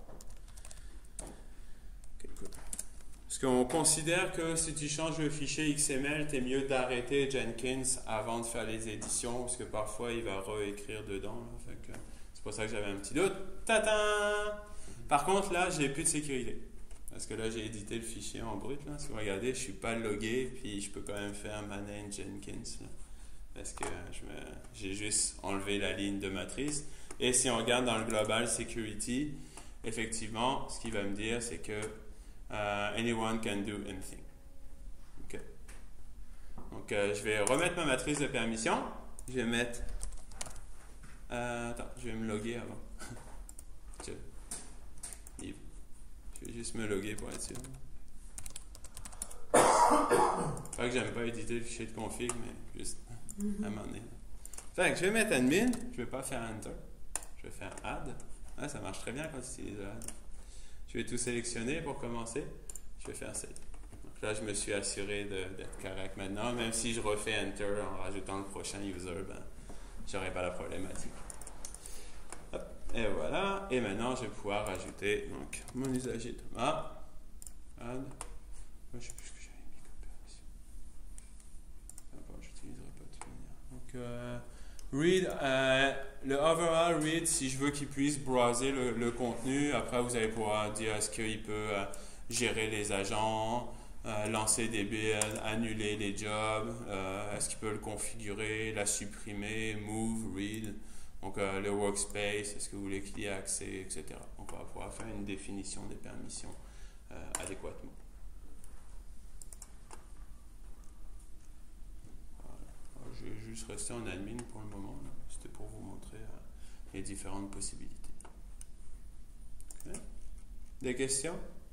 [SPEAKER 1] cool. Parce qu'on considère que si tu changes le fichier X M L, t'es mieux d'arrêter Jenkins avant de faire les éditions, parce que parfois, il va réécrire dedans. Là. Fait que c'est pour ça que j'avais un petit doute. Tata! Par contre, là, j'ai plus de sécurité. Parce que là, j'ai édité le fichier en brut. Là. Si vous regardez, je ne suis pas logué, puis je peux quand même faire manage Jenkins. Là, parce que je me, j'ai juste enlevé la ligne de matrice. Et si on regarde dans le Global Security, effectivement, ce qu'il va me dire, c'est que uh, anyone can do anything. Okay. Donc, euh, je vais remettre ma matrice de permission. Je vais mettre... Euh, attends, je vais me loguer avant. Je vais juste me loguer pour être sûr. Pas que j'aime pas éditer le fichier de config, mais juste à un moment donné. Fait que je vais mettre admin, je vais pas faire enter, je vais faire add. Ah, ça marche très bien quand tu utilises add. Je vais tout sélectionner pour commencer, je vais faire save. Donc là, je me suis assuré de, d'être correct maintenant, même si je refais enter en rajoutant le prochain user, ben, j'aurai pas la problématique. Et voilà, et maintenant je vais pouvoir rajouter donc, mon usager Thomas. Add. Moi, je ne sais plus ce que j'avais mis comme permission. D'accord, je n'utiliserai pas de toute manière. Donc, euh, read, euh, le overall read, si je veux qu'il puisse browser le, le contenu, après vous allez pouvoir dire est-ce qu'il peut euh, gérer les agents, euh, lancer des builds, annuler les jobs, euh, est-ce qu'il peut le configurer, la supprimer, move, read. Donc, euh, le workspace, est-ce que vous voulez qu'il y ait accès, et cetera. Donc, on va pouvoir faire une définition des permissions euh, adéquatement. Voilà. Je vais juste rester en admin pour le moment. C'était pour vous montrer euh, les différentes possibilités. Okay. Des questions?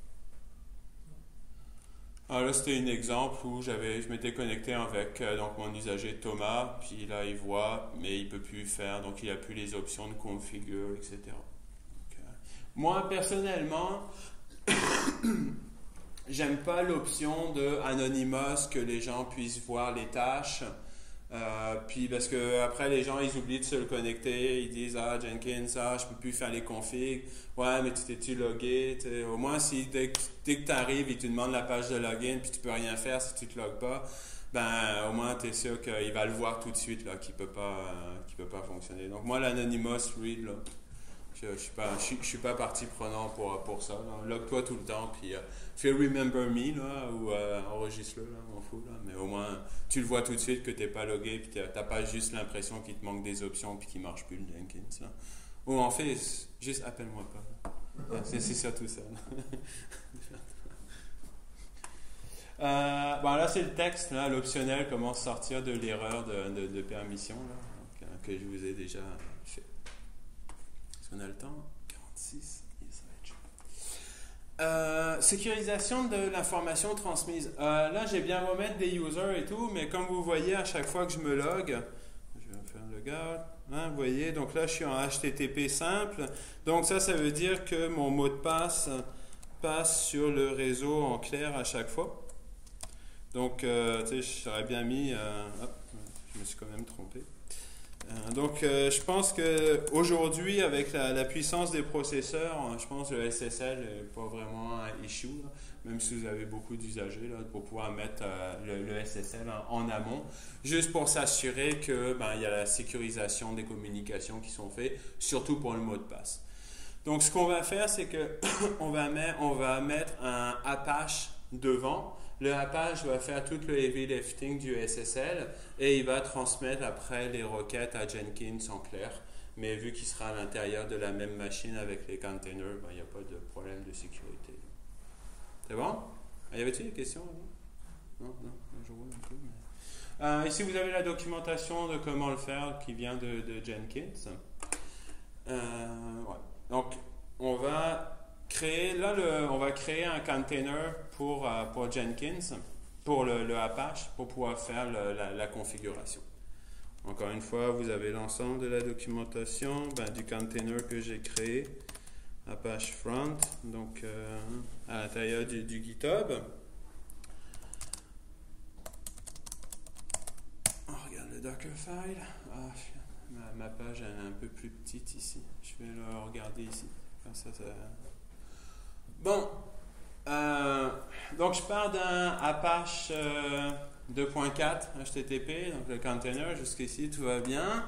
[SPEAKER 1] Alors là, c'était un exemple où j'avais, je m'étais connecté avec euh, donc mon usager Thomas, puis là, il voit, mais il ne peut plus faire, donc il n'a plus les options de configure, et cetera. Donc, euh, moi, personnellement, j'aime pas l'option de Anonymous, que les gens puissent voir les tâches. Euh, puis parce que après les gens ils oublient de se le connecter, ils disent ah Jenkins, ah je peux plus faire les configs, ouais mais tu t'es-tu logué, t'sais. Au moins si dès que, dès que tu arrives ils te demandent la page de login puis tu peux rien faire si tu te logues pas, ben au moins tu es sûr qu'il va le voir tout de suite là, qu'il peut pas euh, qu'il peut pas fonctionner. Donc moi l'Anonymous Read là, je, je suis pas je, je suis pas partie prenant pour pour ça. Log-toi tout le temps puis euh, fais remember me là ou euh, enregistre-le là, m'en fous là, mais au moins tu le vois tout de suite que t'es pas logué puis t'as pas juste l'impression qu'il te manque des options puis qu'il marche plus le Jenkins là. Ou en fait juste appelle-moi pas. C'est surtout ça. euh, bon là c'est le texte là, l'optionnel comment sortir de l'erreur de, de, de permission là, donc, euh, que je vous ai déjà fait. Est-ce qu'on a le temps? quarante-six. Euh, sécurisation de l'information transmise. Euh, là, j'ai bien remettre des users et tout, mais comme vous voyez, à chaque fois que je me log, je vais faire le log, hein, vous voyez, donc là, je suis en H T T P simple. Donc ça, ça veut dire que mon mot de passe passe sur le réseau en clair à chaque fois. Donc, euh, tu sais, j'aurais bien mis... Euh, hop, je me suis quand même trompé. Euh, donc, euh, je pense qu'aujourd'hui, avec la, la puissance des processeurs, je pense que le S S L n'est pas vraiment un issue, là, même si vous avez beaucoup d'usagers là, pour pouvoir mettre euh, le, le S S L en, en amont, juste pour s'assurer que ben, il y a la sécurisation des communications qui sont faites, surtout pour le mot de passe. Donc, ce qu'on va faire, c'est que on va mettre, on va mettre un Apache devant. Le Apache va faire tout le heavy lifting du S S L et il va transmettre après les requêtes à Jenkins en clair. Mais vu qu'il sera à l'intérieur de la même machine avec les containers, ben, il n'y a pas de problème de sécurité. C'est bon? Y avait-il des questions? Non, non, je roule un peu. Mais... Euh, ici, vous avez la documentation de comment le faire qui vient de, de Jenkins. Euh, ouais. Donc, on va créer, là, le, on va créer un container pour, euh, pour Jenkins, pour le, le Apache, pour pouvoir faire le, la, la configuration. Encore une fois, vous avez l'ensemble de la documentation ben, du container que j'ai créé, Apache Front, donc euh, à l'intérieur du, du GitHub. On regarde le Dockerfile. Ah, ma, ma page elle est un peu plus petite ici. Je vais le regarder ici. Comme ça, ça... Bon, euh, donc je pars d'un Apache euh, deux point quatre H T T P, donc le container, jusqu'ici tout va bien.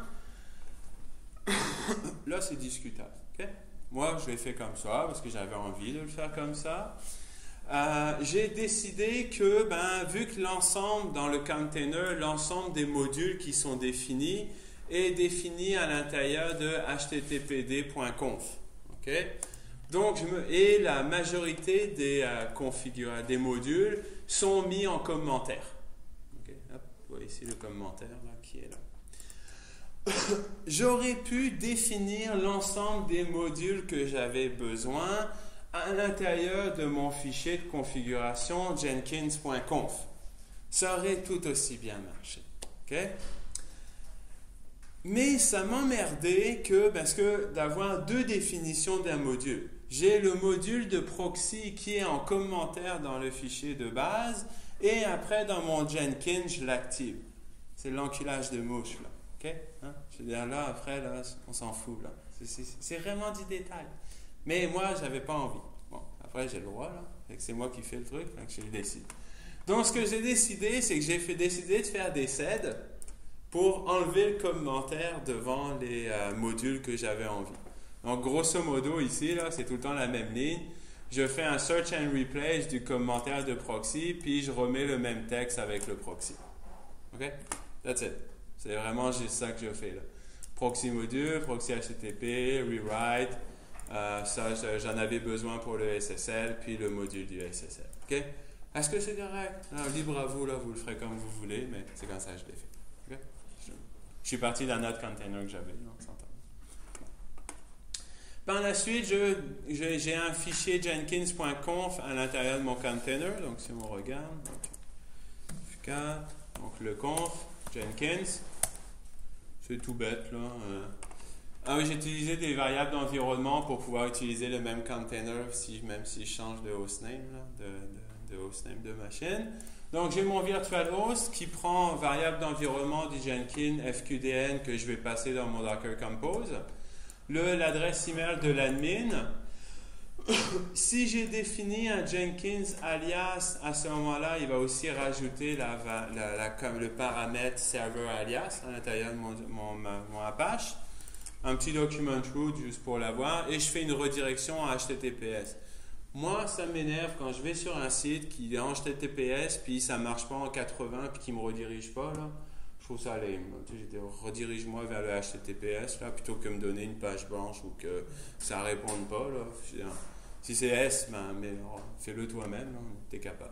[SPEAKER 1] Là, c'est discutable. Okay? Moi, je l'ai fait comme ça parce que j'avais envie de le faire comme ça. Euh, j'ai décidé que, ben, vu que l'ensemble dans le container, l'ensemble des modules qui sont définis est défini à l'intérieur de H T T P D point conf. Okay? Donc, je me, et la majorité des, euh, configura- des modules sont mis en commentaire. Okay? Hop, vous voyez ici le commentaire là, qui est là. J'aurais pu définir l'ensemble des modules que j'avais besoin à l'intérieur de mon fichier de configuration jenkins point conf. Ça aurait tout aussi bien marché. Okay? Mais ça m'emmerdait que, parce que d'avoir deux définitions d'un module. J'ai le module de proxy qui est en commentaire dans le fichier de base et après dans mon Jenkins, je l'active. C'est l'enculage de mouche là. Okay? Hein? Je veux dire là, après, là, on s'en fout là. C'est, c'est, c'est vraiment du détail. Mais moi, j'avais pas envie. Bon, après, j'ai le droit là. C'est moi qui fais le truc, donc je décide. Donc, ce que j'ai décidé, c'est que j'ai fait décider de faire des C E D pour enlever le commentaire devant les euh, modules que j'avais envie. Donc, grosso modo, ici, là, c'est tout le temps la même ligne. Je fais un search and replace du commentaire de proxy, puis je remets le même texte avec le proxy. OK? That's it. C'est vraiment juste ça que je fais là. Proxy module, proxy H T T P, rewrite. Euh, ça, j'en avais besoin pour le S S L, puis le module du S S L. OK? Est-ce que c'est correct? Alors, libre à vous, là, vous le ferez comme vous voulez, mais c'est comme ça que je l'ai fait. OK? Je, je suis parti d'un autre container que j'avais, on s'entend. Par la suite, je, je, j'ai un fichier jenkins point conf à l'intérieur de mon container. Donc, si on regarde, donc, F quatre, donc le conf, Jenkins, c'est tout bête, là. Euh, Ah oui, j'ai utilisé des variables d'environnement pour pouvoir utiliser le même container, si, même si je change de hostname, là, de, de, de hostname de machine. Donc, j'ai mon virtual host qui prend variable d'environnement du Jenkins F Q D N que je vais passer dans mon Docker Compose. Le, l'adresse email de l'admin. Si j'ai défini un Jenkins alias, à ce moment-là, il va aussi rajouter la, la, la, le paramètre server alias à l'intérieur de mon, mon, mon Apache. Un petit document root juste pour l'avoir et je fais une redirection en H T T P S. Moi, ça m'énerve quand je vais sur un site qui est en H T T P S puis ça marche pas en quatre-vingts puis qui me redirige pas là. Je trouve ça lame. Tu sais, redirige-moi vers le H T T P S là plutôt que me donner une page blanche ou que ça réponde pas là. Je veux dire, si c'est S, ben, mais oh, fais-le toi-même, tu es capable.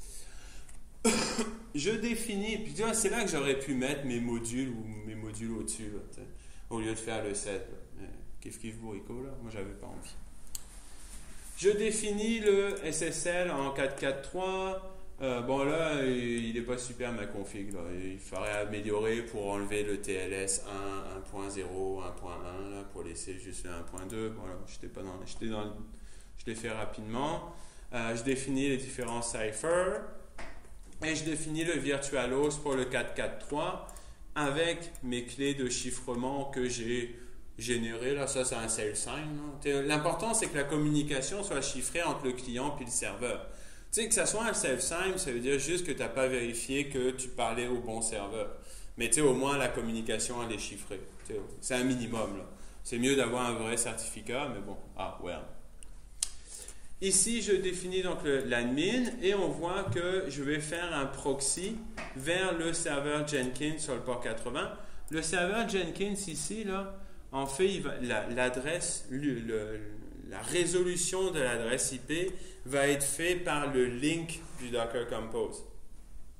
[SPEAKER 1] Je définis, puis tu vois, c'est là que j'aurais pu mettre mes modules ou mes modules au-dessus, là, au lieu de faire le set. Là. Kiff kiff bourrico, là, moi j'avais pas envie. Je définis le S S L en quatre quatre trois. Euh, bon là, il n'est pas super ma config. Là. Il faudrait améliorer pour enlever le T L S un, un point zéro, un point un, là, pour laisser juste le un point deux. Bon, là, j'étais pas dans, j'étais dans le, je l'ai fait rapidement. Euh, je définis les différents ciphers et je définis le virtual host pour le quatre quatre trois avec mes clés de chiffrement que j'ai générées. Là, ça, c'est un sales sign. Là. L'important, c'est que la communication soit chiffrée entre le client et le serveur. Tu sais, que ça soit un self-sign, ça veut dire juste que tu n'as pas vérifié que tu parlais au bon serveur. Mais tu sais, au moins, la communication, elle est chiffrée. T'sais, c'est un minimum. Là. C'est mieux d'avoir un vrai certificat, mais bon. Ah, ouais. Ici, je définis donc le, l'admin et on voit que je vais faire un proxy vers le serveur Jenkins sur le port quatre-vingts. Le serveur Jenkins ici, là, en fait, il va, la, l'adresse, le, le, la résolution de l'adresse I P va être faite par le link du Docker Compose.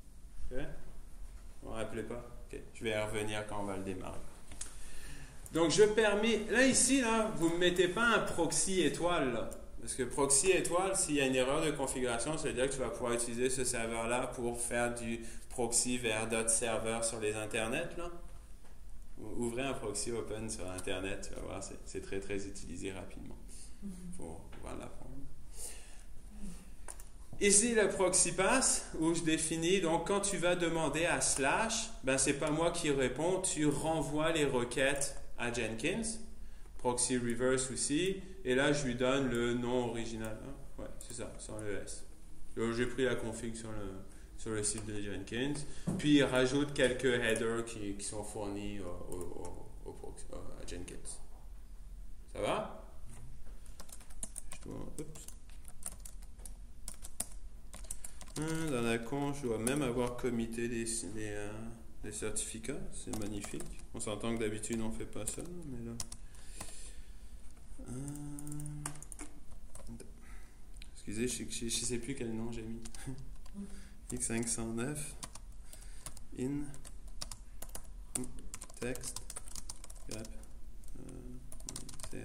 [SPEAKER 1] Ok? Vous ne vous rappelez pas? Ok. Je vais y revenir quand on va le démarrer. Donc, je permets... Là, ici, là, vous ne mettez pas un proxy étoile, là. Parce que proxy étoile, s'il y a une erreur de configuration, ça veut dire que tu vas pouvoir utiliser ce serveur-là pour faire du proxy vers d'autres serveurs sur les internets, là. Ouvrez un proxy open sur Internet, tu vas voir, c'est, c'est très, très utilisé rapidement. Il faut pouvoir l'apprendre. Ici, le proxy pass, où je définis, donc quand tu vas demander à slash, ben, c'est pas moi qui réponds, tu renvoies les requêtes à Jenkins. Proxy reverse aussi, et là, je lui donne le nom original. Hein? Ouais, c'est ça, sans le S. Donc, j'ai pris la config sur le, sur le site de Jenkins, puis il rajoute quelques headers qui, qui sont fournis au, au, au, au proxy, à Jenkins. Ça va? Je dois, oups. Dans la conf, je dois même avoir commité des, des, euh, des certificats. C'est magnifique. On s'entend que d'habitude, on ne fait pas ça, mais là... Euh, excusez, je ne sais plus quel nom j'ai mis. X cinq cent neuf in text grep euh,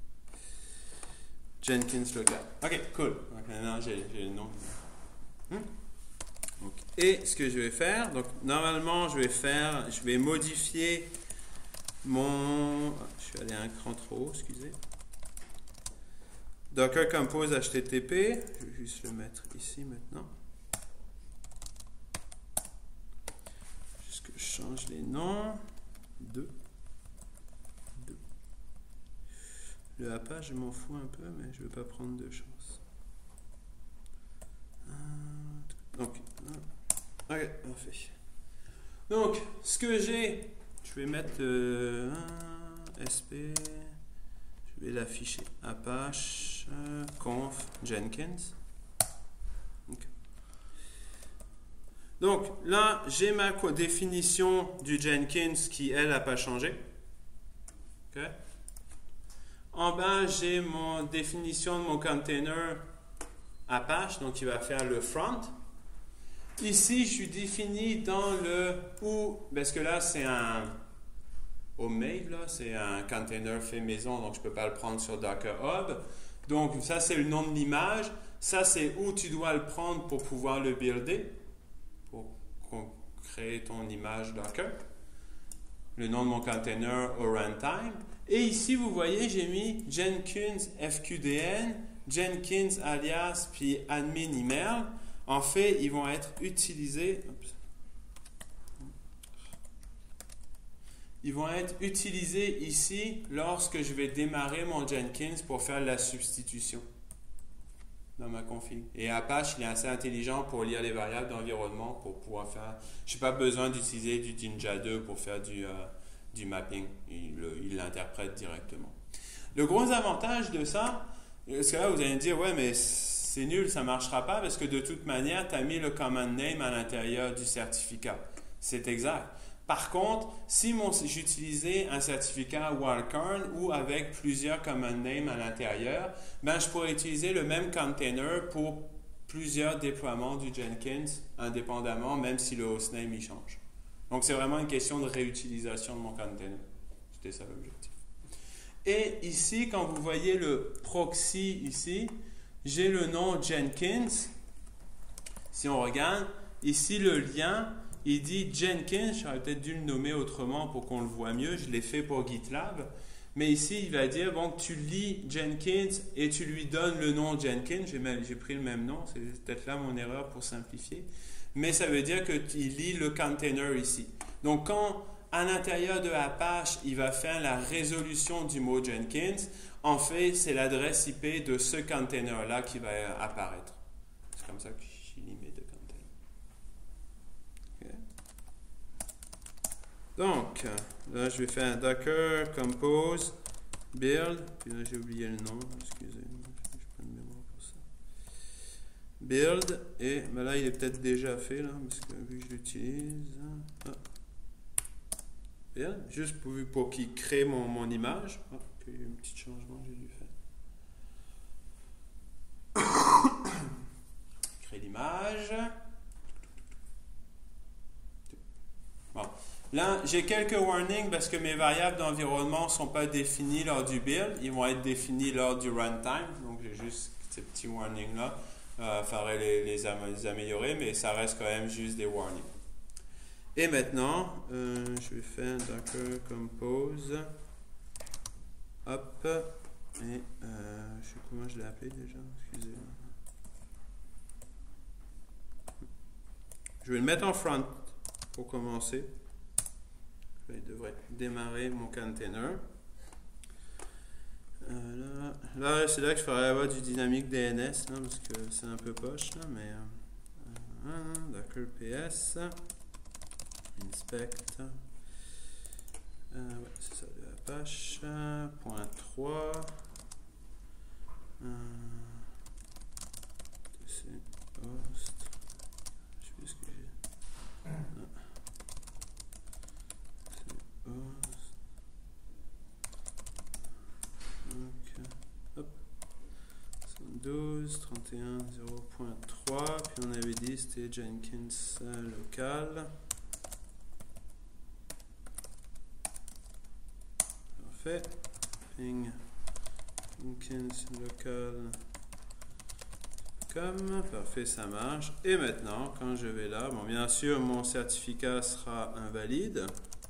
[SPEAKER 1] Jenkins local. Ok, cool. Donc maintenant j'ai, j'ai le nom. Hmm? Okay. Et ce que je vais faire, donc normalement je vais faire, je vais modifier mon, je suis allé un cran trop haut, excusez. Docker Compose H T T P, je vais juste le mettre ici maintenant. Juste que je change les noms. deux. deux. Le Apache, je m'en fous un peu, mais je ne veux pas prendre de chance. Donc, ok, parfait. Donc, ce que j'ai, je vais mettre euh, S P, je vais l'afficher. Apache, euh, conf, Jenkins. Okay. Donc, là, j'ai ma définition du Jenkins qui, elle, n'a pas changé. Okay. En bas, j'ai mon définition de mon container Apache, donc il va faire le front. Ici, je suis défini dans le où, parce que là, c'est un homemade, là, c'est un container fait maison, donc je ne peux pas le prendre sur Docker Hub. Donc, ça, c'est le nom de l'image. Ça, c'est où tu dois le prendre pour pouvoir le builder, pour créer ton image Docker. Le nom de mon container au runtime. Et ici, vous voyez, j'ai mis Jenkins F Q D N, Jenkins alias, puis admin email. En fait, ils vont être utilisés. Oups. Ils vont être utilisés ici lorsque je vais démarrer mon Jenkins pour faire la substitution dans ma config. Et Apache, il est assez intelligent pour lire les variables d'environnement pour pouvoir faire. Je n'ai pas besoin d'utiliser du Ninja deux pour faire du, euh, du mapping. Il, le, il l'interprète directement. Le gros avantage de ça, parce que là, vous allez me dire, ouais, mais c'est nul, ça ne marchera pas parce que de toute manière, tu as mis le command name à l'intérieur du certificat. C'est exact. Par contre, si mon, j'utilisais un certificat Wildcard ou avec plusieurs command names à l'intérieur, ben, je pourrais utiliser le même container pour plusieurs déploiements du Jenkins indépendamment, même si le hostname y change. Donc, c'est vraiment une question de réutilisation de mon container. C'était ça l'objectif. Et ici, quand vous voyez le proxy ici, j'ai le nom Jenkins. Si on regarde, ici le lien, il dit Jenkins. J'aurais peut-être dû le nommer autrement pour qu'on le voit mieux. Je l'ai fait pour GitLab. Mais ici, il va dire, bon, tu lis Jenkins et tu lui donnes le nom Jenkins. J'ai, même, j'ai pris le même nom. C'est peut-être là mon erreur pour simplifier. Mais ça veut dire qu'il lit le container ici. Donc, quand à l'intérieur de Apache, il va faire la résolution du mot Jenkins, en fait, c'est l'adresse I P de ce container-là qui va apparaître. C'est comme ça que je limite de container. Okay. Donc, là, je vais faire un Docker Compose Build. Puis là, j'ai oublié le nom. Excusez-moi, je n'ai pas de mémoire pour ça. Build. Et ben là, il est peut-être déjà fait, là, parce que vu que je l'utilise. Ah. Build. Juste pour, pour qu'il crée mon, mon image. Ah. Il y a eu un petit changement que j'ai dû faire. Créer l'image. Là, j'ai quelques warnings parce que mes variables d'environnement ne sont pas définies lors du build. Ils vont être définis lors du runtime. Donc, j'ai juste ces petits warnings-là. Il euh, faudrait les, les, am les améliorer, mais ça reste quand même juste des warnings. Et maintenant, euh, je vais faire Docker Compose. Hop. Et euh, je sais comment je l'ai appelé déjà. Excusez-moi. Je vais le mettre en front pour commencer. Je devrais démarrer mon container. Euh, là, là c'est là que je ferais avoir du dynamique D N S, là, parce que c'est un peu poche, là, mais euh, euh, Docker P S, inspect, euh, ouais, c'est ça, de Apache, point trois, euh, c'est host, je sais plus ce que j'ai. Non. douze, trente et un, zéro point trois, puis on avait dit c'était Jenkins euh, local. Parfait. Ping Jenkins local comme, parfait, ça marche. Et maintenant, quand je vais là, bon, bien sûr, mon certificat sera invalide.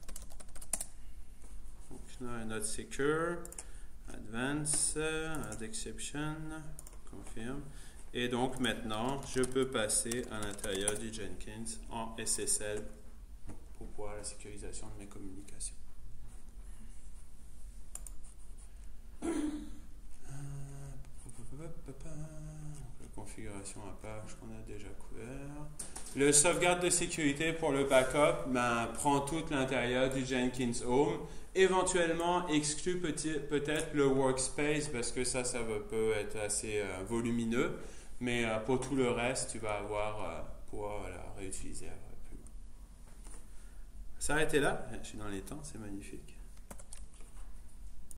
[SPEAKER 1] Donc là, not secure, advance, add exception. Confirme. Et donc maintenant, je peux passer à l'intérieur du Jenkins en S S L pour voir la sécurisation de mes communications. La configuration Apache qu'on a déjà couvert. Le sauvegarde de sécurité pour le backup ben, prend tout l'intérieur du Jenkins Home. Éventuellement, exclut peut-être le workspace parce que ça, ça peut être assez euh, volumineux. Mais euh, pour tout le reste, tu vas avoir euh, pouvoir voilà, réutiliser. Ça a été là. Je suis dans les temps, c'est magnifique.